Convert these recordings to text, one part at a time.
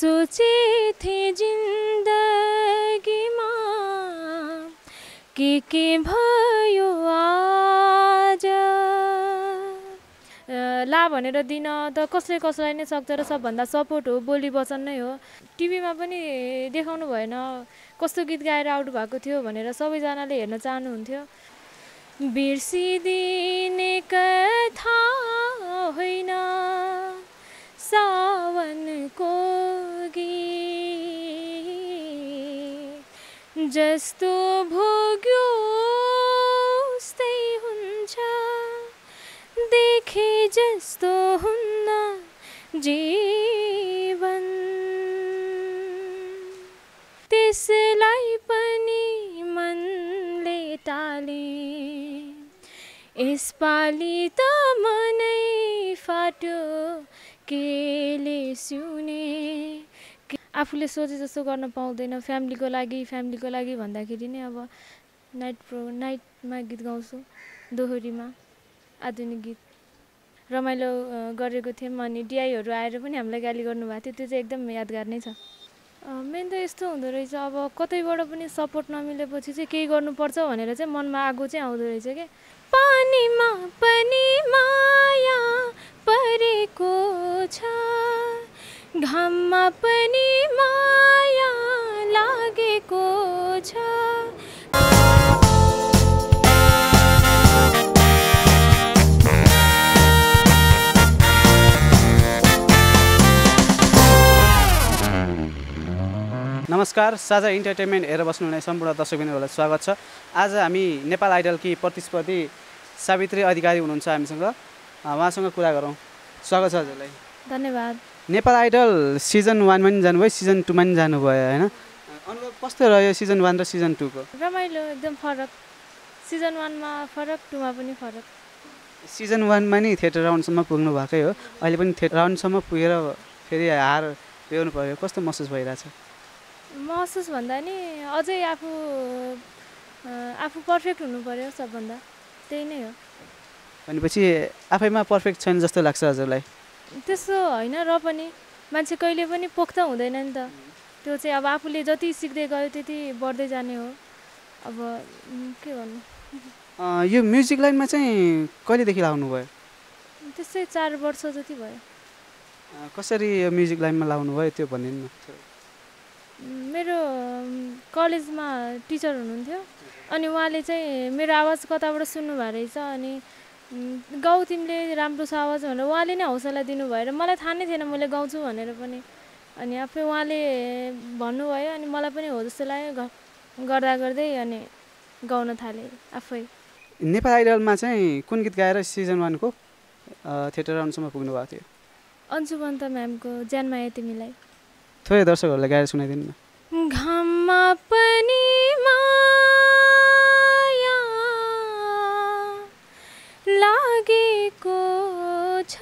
सोचे थे जिन्दगीमा के भयो आज ला भनेर दिन त कसैलाई नै सक्छ र सबभन्दा सपोर्ट हो बोली वचन नै हो। टिभीमा पनि देखाउनु भएन कस्तो गीत गाएर आउट भएको थियो भनेर सबैजनाले हेर्न चाहनुहुन्थ्यो। बिर्सिदिने कथा होइन सावनको गीत, जस्तो भोग्यो उस्तै हुन्छ, देखे जस्तो हुन्न जीवन, त्यसलाई पनि मनले टाले, यसपालि त मनै फाट्यो केले सिउने। आफूले सोचे जस्तो गर्न पाउँदैन फ्यामिलीको लागि भन्दाखेरि नै अब नाइटमा गीत गाउँछु, दोहोरीमा आधुनिक गीत रमाइलो गरेको थियौँ। अनि डिआईहरू आएर पनि हामीलाई गाली गर्नुभएको थियो, त्यो चाहिँ एकदम यादगार नै छ। मेन त यस्तो हुँदो रहेछ, अब कतैबाट पनि सपोर्ट नमिलेपछि चाहिँ केही गर्नुपर्छ भनेर चाहिँ मनमा आगो चाहिँ आउँदो रहेछ क्या। पानीमा पनि माया परेको छ, घाममा पनि माया लागेको छ। नमस्कार, साझा इन्टरटेनमेन्ट हेरेर बस्नुहुने सम्पूर्ण दर्शकबिन्दुहरूलाई स्वागत छ। आज हामी नेपाल आइडलकी प्रतिस्पर्धी सावित्री अधिकारी हुनुहुन्छ हामीसँग, उहाँसँग कुरा गरौँ। स्वागत छ हजुरलाई। धन्यवाद। नेपाल आइडल सिजन 1मा पनि जानुभयो, सिजन 2मा पनि जानुभयो होइन? अनुभव कस्तो रह्यो सिजन 1 र सिजन 2 को? रमाइलो, एकदम फरक। सिजन 1मा फरक, 2मा पनि फरक। सिजन 1मा नि थिएटर राउन्डसम्म पुग्नु भएकै हो, अहिले पनि थिएटर राउन्डसम्म पुगेर फेरि हार बेहोर्नु पर्यो, कस्तो महसुस भइरहेछ? महसुस भन्दा नि अझै आफू पर्फेक्ट हुनु पर्यो, सबभन्दा त्यही नै हो। भनेपछि आफैमा पर्फेक्ट छैन जस्तो लाग्छ हजुरलाई? त्यस्तो होइन, र पनि मान्छे कहिले पनि पोख्त हुँदैन नि त। त्यो चाहिँ अब आफूले जति सिक्दै गयो त्यति बढ्दै जाने हो। अब के भन्नु, यो म्युजिक लाइनमा चाहिँ कहिलेदेखि लाग्नुभयो? त्यस्तै 4 वर्ष जति भयो। कसरी यो म्युजिक लाइनमा लाग्नुभयो त्यो भनिदिनु न। मेरो कलेजमा टिचर हुनुहुन्थ्यो, अनि उहाँले चाहिँ मेरो आवाज कताबाट सुन्नुभएको रहेछ, अनि गाउँ तिमीले राम्रो छ आवाज भनेर उहाँले नै हौसला दिनुभयो र मलाई थाहा नै थिएन मैले गाउँछु भनेर पनि। अनि आफै उहाँले भन्नुभयो, अनि मलाई पनि हो जस्तो लाग्यो, गर्दा गर्दै अनि गाउन थालेँ आफै। नेपाल आइडलमा चाहिँ कुन गीत गाएर सिजन 1 को थिएटर राउन्डसम्म पुग्नु भएको थियो? अन्जु बन्त म्यामको ज्यानमाया तिमीलाई। थोरै दर्शकहरूलाई गाएर सुनाइदिनु न। घाममा पनि माया लागेको छ,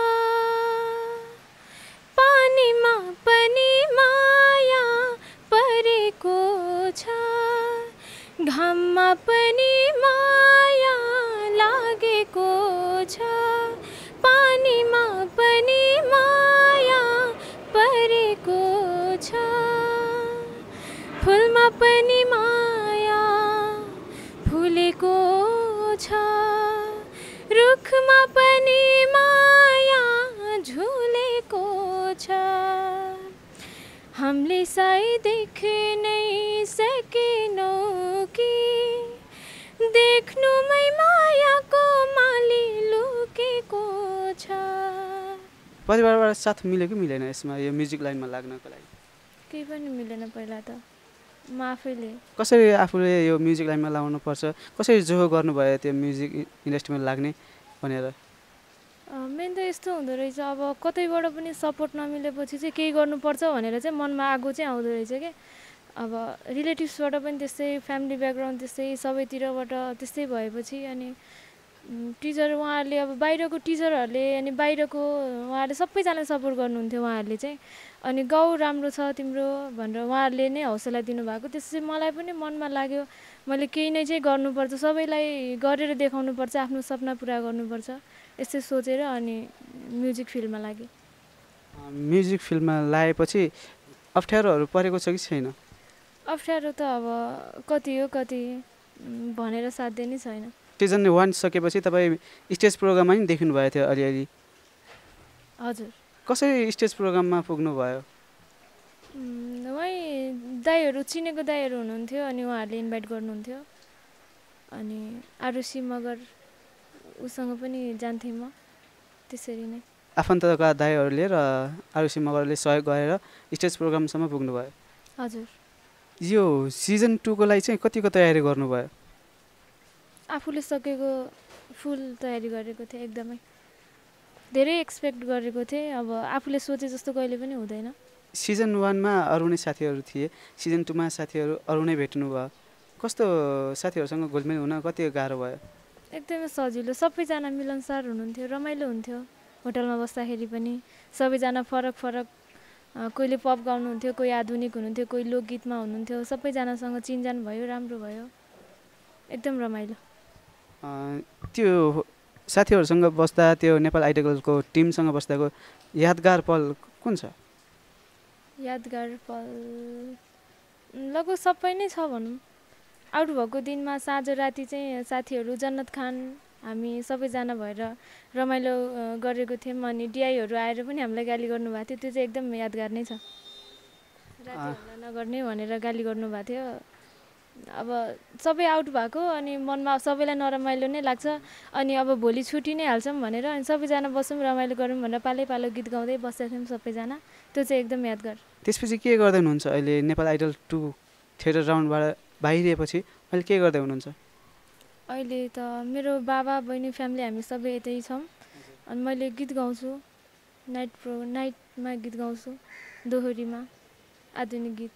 पानीमा पनि माया परेको छ, घाममा पनि माया लागेको छ, पानीमा पनि माया परेको छ, फुलमा पनि माया फुलेको छ, रुखमा पनि माया झुलेको छ, हामीले सायद देख्नै सकेनौँ कि देख्नुमै मायाको माली लुकेको छ। परिवारबाट साथ मिल्यो कि मिलेन यसमा, यो म्युजिक लाइनमा लाग्नको लागि? केही पनि मिलेन पहिला त, म आफैले। कसरी आफूले यो म्युजिक लाइनमा लाउनुपर्छ, कसरी जोहो गर्नुभयो त्यो म्युजिक इन्डस्ट्रीमा लाग्ने भनेर? मेन त यस्तो हुँदो रहेछ, अब कतैबाट पनि सपोर्ट नमिलेपछि चाहिँ केही गर्नुपर्छ भनेर चाहिँ मनमा आगो चाहिँ आउँदो रहेछ क्या। अब रिलेटिभ्सबाट पनि त्यस्तै, फ्यामिली ब्याकग्राउन्ड त्यस्तै, सबैतिरबाट त्यस्तै भएपछि अनि टिचर उहाँहरूले, अब बाहिरको टिचरहरूले अनि बाहिरको उहाँहरूले सबैजनाले सपोर्ट गर्नुहुन्थ्यो उहाँहरूले चाहिँ। अनि गाउँ राम्रो छ तिम्रो भनेर उहाँहरूले नै हौसला दिनुभएको। त्यसपछि मलाई पनि मनमा लाग्यो मैले केही नै चाहिँ गर्नुपर्छ, सबैलाई गरेर देखाउनुपर्छ, आफ्नो सपना पुरा गर्नुपर्छ, यस्तै सोचेर अनि म्युजिक फिल्डमा लागेँ। म्युजिक फिल्डमा लागेपछि अप्ठ्यारोहरू परेको छ कि छैन? अप्ठ्यारो त अब कति हो कति भनेर साध्य नै छैन। सिजन 1 सकेपछि तपाईँ स्टेज प्रोग्राममा नि देखिनुभएको थियो अलिअलि। हजुर। कसरी स्टेज प्रोग्राममा पुग्नुभयो? उहाँ दाईहरू चिनेको दाईहरू हुनुहुन्थ्यो अनि उहाँहरूले इन्भाइट गर्नुहुन्थ्यो। अनि आरुषि मगर उसँग पनि जान्थेँ म, त्यसरी नै। आफन्तका दाईहरूले र आरुषि मगरले सहयोग गरेर स्टेज प्रोग्रामसम्म पुग्नुभयो। हजुर। यो सिजन 2 को लागि चाहिँ कतिको तयारी गर्नुभयो? आफूले सकेको फुल तयारी गरेको थिएँ, एकदमै धेरै एक्सपेक्ट गरेको थिएँ। अब आफूले सोचे जस्तो कहिले पनि हुँदैन। सिजन 1 मा अरू नै साथीहरू थिए, सिजन 2 मा साथीहरू अरू नै भेट्नुभयो। कस्तो साथीहरूसँग घुलमिल हुन कति गाह्रो भयो? एकदमै सजिलो, सबैजना मिलनसार हुनुहुन्थ्यो, रमाइलो हुन्थ्यो। होटलमा बस्दाखेरि पनि सबैजना फरक फरक, कोहीले पप गाउनुहुन्थ्यो, कोही आधुनिक हुनुहुन्थ्यो, कोही लोकगीतमा हुनुहुन्थ्यो। सबैजनासँग चिनजान भयो, राम्रो भयो, एकदम रमाइलो। त्यो साथीहरूसँग बस्दा, त्यो नेपाल आइडलको टिमसँग बस्दाको यादगार पल कुन छ? यादगार पल लगभग सबै नै छ भनौँ। आउट भएको दिनमा साँझ राति चाहिँ साथीहरू जन्नत खान हामी सबैजना भएर रमाइलो गरेको थियौँ। अनि डिआईहरू आएर पनि हामीलाई गाली गर्नुभएको थियो, त्यो चाहिँ एकदम यादगार नै छ। राति हल्ला नगर्ने भनेर गाली गर्नुभएको थियो। अब सबै आउट भएको अनि मनमा सबैलाई नरमाइलो नै लाग्छ। अनि अब भोलि छुट्टी नै हाल्छौँ भनेर अनि सबैजना बसौँ रमाइलो गरौँ भनेर पालै पालो गीत गाउँदै बसेका थियौँ सबैजना। त्यो चाहिँ एकदम यादगार। त्यसपछि के गर्दै हुनुहुन्छ अहिले? नेपाल आइडल 2 थिएटर राउन्डबाट बाहिरिएपछि अहिले के गर्दै हुनुहुन्छ? अहिले त मेरो बाबा बहिनी फ्यामिली हामी सबै यतै छौँ। अनि मैले गीत गाउँछु, नाइटमा गीत गाउँछु, दोहोरीमा आधुनिक गीत।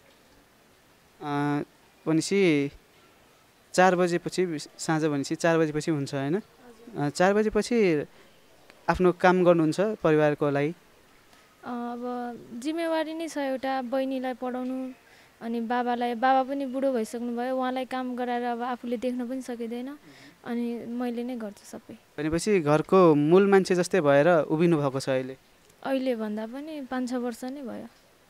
भनेपछि 4 बजेपछि, साँझ भनेपछि 4 बजेपछि हुन्छ होइन? 4 बजेपछि आफ्नो काम गर्नुहुन्छ परिवारको लागि? अब जिम्मेवारी नै छ एउटा, बहिनीलाई पढाउनु अनि बाबा पनि बुढो भइसक्नु भयो, उहाँलाई काम गराएर अब आफूले देख्न पनि सकिँदैन। अनि मैले नै गर्छु सबै। भनेपछि घरको मूल मान्छे जस्तै भएर उभिनु भएको छ अहिले? अहिले भन्दा पनि 5-6 वर्ष नै भयो।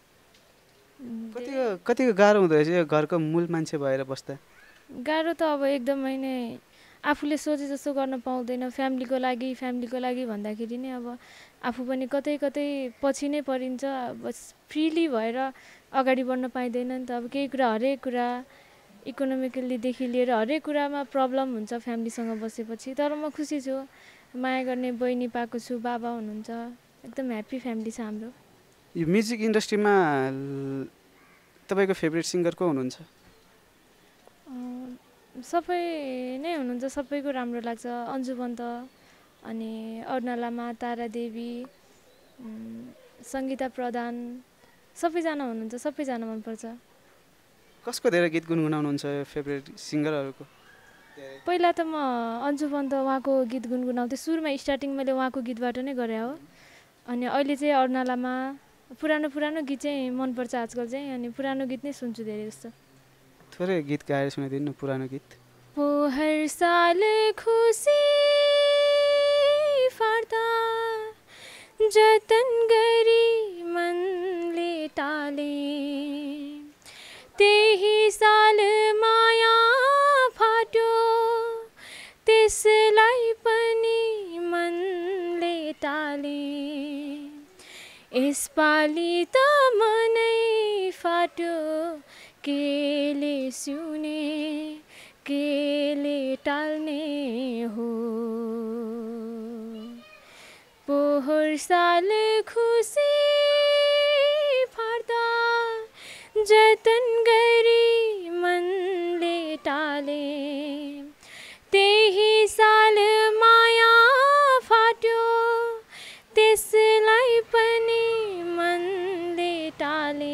कतिको गाह्रो हुँदो रहेछ यो घरको मूल मान्छे भएर बस्दा? गाह्रो त अब एकदमै नै, आफूले सोचे जस्तो गर्न पाउँदैन। फ्यामिलीको लागि भन्दाखेरि नै अब आफू पनि कतै पछि नै परिन्छ। बस फ्रिली भएर अगाडि बढ्न पाइँदैन नि त। अब केही कुरा, हरेक कुरा इकोनोमिकल्लीदेखि लिएर हरेक कुरामा प्रब्लम हुन्छ फ्यामिलीसँग बसेपछि। तर म खुसी छु, माया गर्ने बहिनी पाएको छु, बाबा हुनुहुन्छ, एकदम ह्याप्पी फ्यामिली छ हाम्रो। यो म्युजिक इन्डस्ट्रीमा तपाईँको फेभरेट सिङ्गर को हुनुहुन्छ? सबै नै हुनुहुन्छ, सबैको राम्रो लाग्छ। अन्जु पन्त, अनि अरुणा लामा, तारा देवी, सङ्गीता प्रधान, सबैजना हुनुहुन्छ, सबैजना मनपर्छ। कसको धेरै गीत गुनगुनाउनुहुन्छ फेभरेट सिङ्गरहरूको? पहिला त म अन्जु पन्त उहाँको गीत गुनगुनाउँथेँ, सुरुमा स्टार्टिङ मैले उहाँको गीतबाट नै गरेँ हो। अनि अहिले चाहिँ अरुणा लामा, पुरानो गीत चाहिँ मनपर्छ आजकल चाहिँ। अनि पुरानो गीत नै सुन्छु धेरै जस्तो। थोरै गीत गाएर सुनाइदिनु न, पुरानो गीत। हर साल खुसी फाड्दा जतन गरी मनले टाले, त्यही साल माया फाट्यो, त्यसलाई पनि मनले टाले। यसपालि त मनै फाट्यो, केले सुने, केले टाल्ने हो। पोहोर साल खुसी फाड्दा जतन गरी मनले टाले, त्यही साल माया फाट्यो, त्यसलाई पनि मनले टाले।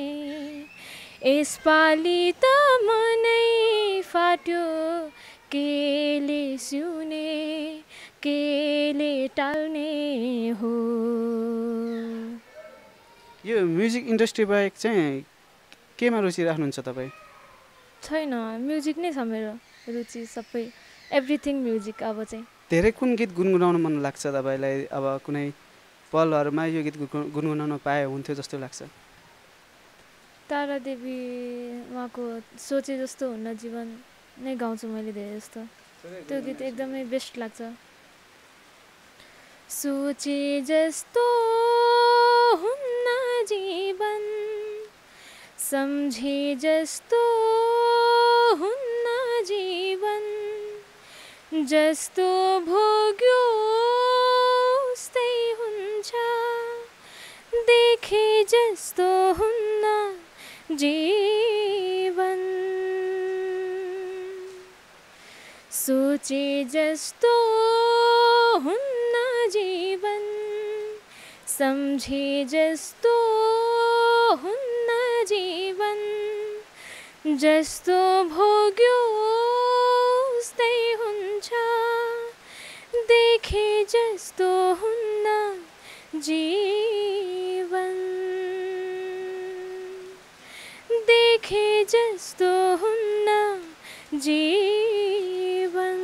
यसपालि त मनै फाट्यो, केले सुने, केले टाल्ने हो। यो म्युजिक इन्डस्ट्री बाहेक चाहिँ केमा रुचि राख्नुहुन्छ तपाईँ? छैन, म्युजिक नै छ मेरो रुचि, सबै एभ्रिथिङ म्युजिक। अब चाहिँ धेरै कुन गीत गुनगुनाउन मन लाग्छ तपाईँलाई? अब कुनै पलहरूमा यो गीत गुनगुनाउन पाए हुन्थ्यो जस्तो लाग्छ? तारा देवी उहाँको सोचे जस्तो हुन्न जीवन नै गाउँछु मैले धेरै जस्तो। त्यो गीत एकदमै बेस्ट लाग्छ। सोचे जस्तो हुन्न जीवन, सम्झे जस्तो हुन्न जीवन, जस्तो भोग्यो उस्तै हुन्छ, देखे जस्तो हुन्न जीवन। सोचे जस्तो हुन्न जीवन, सम्झे जस्तो हुन्न जीवन, जस्तो भोग्यो उस्तै हुन्छ, देखे जस्तो हुन्न जीवन, देखे जस्तो हुन्न जीवन।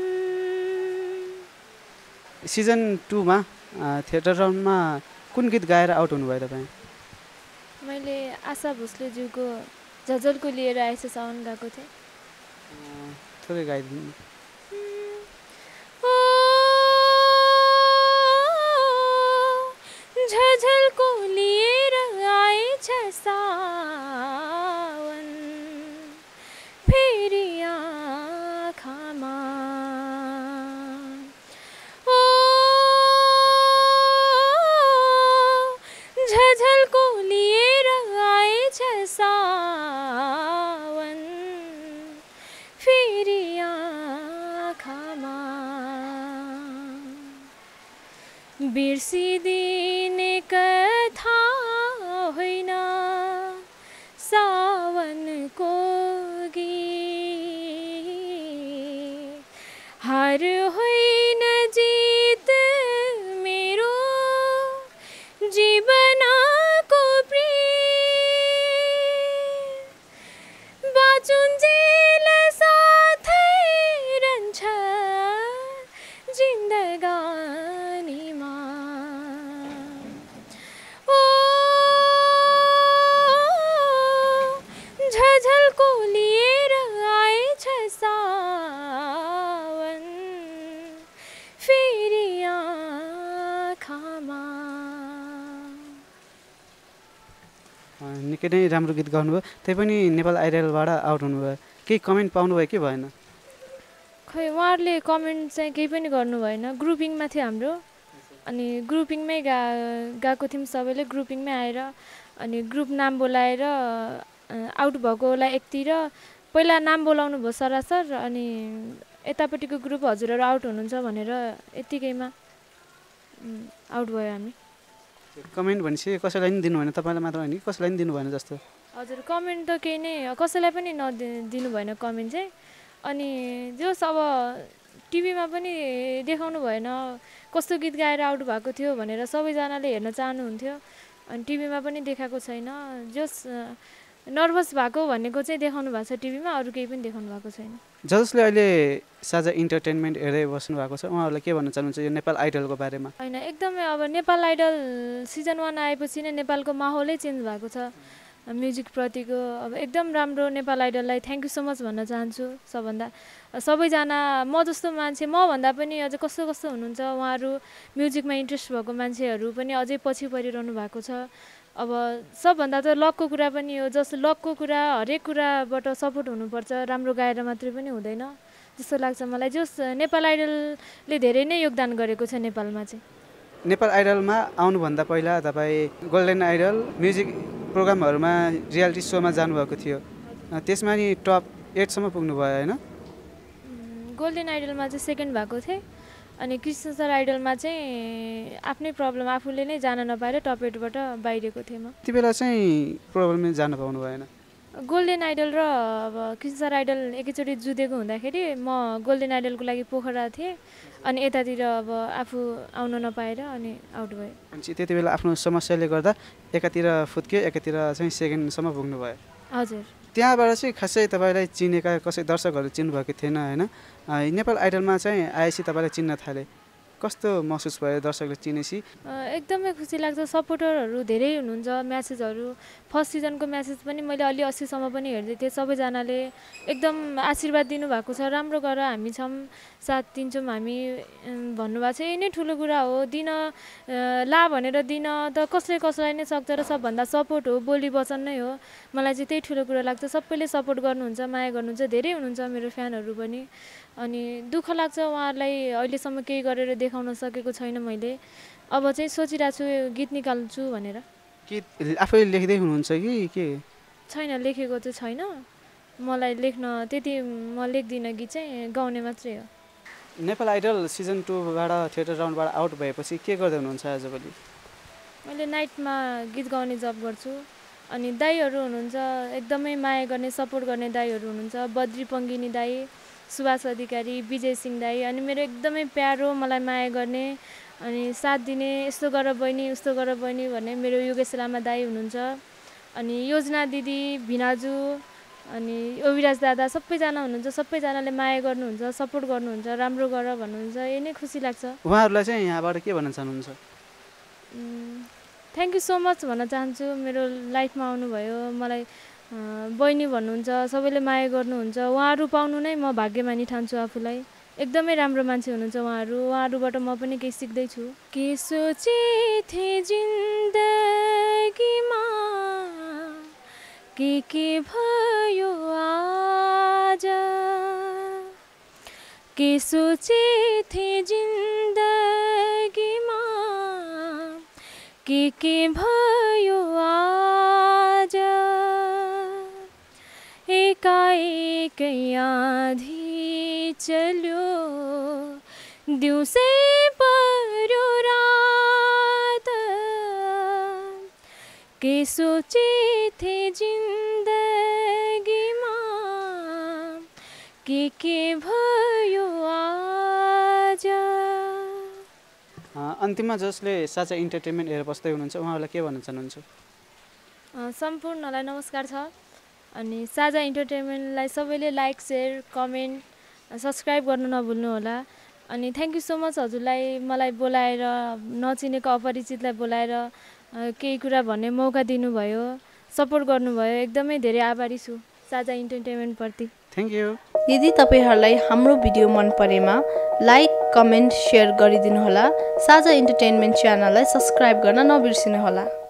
सिजन 2 मा थिएटर राउन्डमा कुन गीत गाएर आउट हुनुभयो तपाईँ? मैले आशा भोसलेज्यूको झझल्को लिएर आएछ साउन गाएको थिएँ। थोरै गाइदिनु। झझल्को लिएर आएछ सावन, फेरि आँखामा झझल्को लिएर आएछ सावन, फेरि आँखामा बिर्सिदिने कथा होइन सावनको गीत, हार होइन जित मेरो जीवनको प्रीत, बाँचुन्जेल साथै रहन्छ जिन्दगानीमा। ओ झझल्को लिएर आएछ सावन, फेरि आँखामा। निकै नै राम्रो गीत गाउनुभयो। त्यही पनि नेपाल आइडलबाट आउट हुनुभयो। केही कमेन्ट पाउनुभयो कि भएन? खै उहाँहरूले कमेन्ट चाहिँ केही पनि गर्नु भएन। ग्रुपिङमा थियो हाम्रो, अनि ग्रुपिङमै गएको थियौँ सबैले, ग्रुपिङमै आएर अनि ग्रुप नाम बोलाएर आउट भएकोलाई एकतिर पहिला नाम बोलाउनु भयो सरासर, अनि यतापट्टिको ग्रुप हजुरहरू आउट हुनुहुन्छ भनेर यत्तिकैमा आउट भयो हामी। कमेन्ट भनेपछि कसैलाई पनि दिनु भएन? तपाईँलाई मात्र होइन कि कसैलाई पनि दिनु भएन जस्तो? हजुर कमेन्ट त केही नै कसैलाई पनि नदिनु भएन कमेन्ट चाहिँ। अनि जस अब टिभीमा पनि देखाउनु भएन कस्तो गीत गाएर आउट भएको थियो भनेर सबैजनाले हेर्न चाहनुहुन्थ्यो, अनि टिभीमा पनि देखाएको छैन। जस नर्भस भएको भनेको चाहिँ देखाउनु भएको छ टिभीमा, अरू केही पनि देखाउनु भएको छैन। जसले अहिले साझा इन्टरटेनमेन्ट हेर्दै बस्नु भएको छ उहाँहरूलाई के भन्न चाहनुहुन्छ यो नेपाल आइडलको बारेमा? होइन एकदमै अब नेपाल आइडल सिजन 1 आएपछि नै नेपालको माहौलै चेन्ज भएको छ म्युजिकप्रतिको। अब एकदम राम्रो नेपाल आइडललाई थ्याङ्क यू सो मच भन्न चाहन्छु। सबैजना म जस्तो मान्छे, मभन्दा पनि अझै कस्तो कस्तो हुनुहुन्छ उहाँहरू म्युजिकमा इन्ट्रेस्ट भएको मान्छेहरू पनि अझै पछि परिरहनु भएको छ। अब सबभन्दा त लकको कुरा पनि हो, जस लकको कुरा हरेक कुराबाट सपोर्ट हुनुपर्छ, राम्रो गाएर मात्रै पनि हुँदैन जस्तो लाग्छ मलाई। जस नेपाल आइडलले धेरै नै योगदान गरेको छ नेपालमा चाहिँ। नेपाल आइडलमा आउनुभन्दा पहिला तपाईँ गोल्डन आइडल म्युजिक प्रोग्रामहरूमा रियालिटी सोमा जानुभएको थियो, त्यसमा नि टप 8 सम्म पुग्नुभयो होइन? गोल्डन आइडलमा चाहिँ सेकेन्ड भएको थिएँ, अनि कृष्ण सर आइडलमा चाहिँ आफ्नै प्रब्लम आफूले नै जान नपाएर टप 8बाट बाहिरको थिएँ म। त्यति बेला चाहिँ प्रब्लममै जान पाउनु भएन? गोल्डन आइडल र अब कृष्ण सर आइडल एकैचोटि जुधेको हुँदाखेरि म गोल्डन आइडलको लागि पोखरा थिएँ, अनि यतातिर अब आफू आउन नपाएर अनि आउट भयो। त्यति बेला आफ्नो समस्याले गर्दा एकातिर फुत्क्यो, एकातिर चाहिँ सेकेन्डसम्म पुग्नुभयो। हजुर। त्यहाँबाट चाहिँ खासै तपाईँलाई चिनेका कसै दर्शकहरू चिन्नुभएको थिएन होइन? नेपाल आइडलमा चाहिँ आएपछि तपाईँलाई चिन्न थाले, कस्तो महसुस भयो दर्शकले चिनेपछि? एकदमै खुसी लाग्छ। सपोर्टरहरू धेरै हुनुहुन्छ। म्यासेजहरू फर्स्ट सिजनको म्यासेज पनि मैले अलि 80सम्म पनि हेर्दै थिएँ। सबैजनाले एकदम आशीर्वाद दिनुभएको छ, राम्रो गर, हामी छौँ, साथ दिन्छौँ हामी भन्नुभएको छ। यही नै ठुलो कुरा हो। दिन ला भनेर दिन त कसैलाई नै सक्छ र सबभन्दा सपोर्ट हो, बोली वचन नै हो। मलाई चाहिँ त्यही ठुलो कुरा लाग्छ। सबैले सपोर्ट गर्नुहुन्छ, माया गर्नुहुन्छ, धेरै हुनुहुन्छ मेरो फ्यानहरू पनि। अनि दुःख लाग्छ उहाँहरूलाई अहिलेसम्म केही गरेर देखाउन सकेको छैन मैले। अब चाहिँ सोचिरहेको छु गीत निकाल्छु भनेर। गीत आफैले लेख्दै हुनुहुन्छ कि के? छैन, लेखेको चाहिँ छैन। मलाई लेख्न त्यति म लेख्दिनँ, गीत चाहिँ गाउने मात्रै हो। नेपाल आइडल सिजन 2बाट थिएटर राउन्डबाट आउट भएपछि के गर्दै हुनुहुन्छ आजभोलि? मैले नाइटमा गीत गाउने जब गर्छु। अनि दाईहरू हुनुहुन्छ, एकदमै माया गर्ने, सपोर्ट गर्ने दाईहरू हुनुहुन्छ। बद्री पङ्गिनी दाई, सुभाष अधिकारी, विजय सिंह दाई, अनि मेरो एकदमै प्यारो, मलाई माया गर्ने अनि साथ दिने, यस्तो गर बहिनी, उस्तो गर बहिनी भन्ने मेरो योगेश लामा दाई हुनुहुन्छ। अनि योजना दिदी, भिनाजु, अनि अविराज दादा, सबैजना हुनुहुन्छ। सबैजनाले माया गर्नुहुन्छ, सपोर्ट गर्नुहुन्छ, राम्रो गर भन्नुहुन्छ। यही नै खुसी लाग्छ। उहाँहरूलाई चाहिँ यहाँबाट के भन्न चाहनुहुन्छ? थ्याङ्क यू सो मच भन्न चाहन्छु। मेरो लाइफमा आउनुभयो, मलाई बहिनी भन्नुहुन्छ, सबैले माया गर्नुहुन्छ। उहाँहरू पाउनु नै म भाग्यमानी ठान्छु आफूलाई। एकदमै राम्रो मान्छे हुनुहुन्छ उहाँहरू। उहाँहरूबाट म पनि केही सिक्दैछु। के सोचेथे जिन्दगीमा, के भयो आज, के सोचेथे जिन्दगीमा, के भयो आज, एकाएकै आँधी चल्यो, दिउँसै पर्यो रात, के सोचेथे जिन्दगीमा, के भयो आज। अन्तिममा जसले साझा इन्टरटेनमेन्ट हेरेर बस्दै हुनुहुन्छ उहाँहरूलाई के भन्न चाहनुहुन्छ? सम्पूर्णलाई नमस्कार छ। अनि साझा इन्टरटेनमेन्टलाई सबैले लाइक, सेयर, कमेन्ट, सब्सक्राइब गर्न नभुल्नु होला। अनि थ्याङ्क यू सो मच हजुरलाई, मलाई बोलाएर, नचिनेको अपरिचितलाई बोलाएर केही कुरा भन्ने मौका दिनुभयो, सपोर्ट गर्नुभयो। एकदमै धेरै आभारी छु साझा इन्टरटेनमेन्टप्रति। Thank you. यदि तपाईहरूलाई हाम्रो भिडियो मन परेमा लाइक, कमेन्ट, सेयर गरिदिनुहोला। साझा इन्टरटेनमेन्ट च्यानललाई सब्सक्राइब गर्न नबिर्सिनुहोला।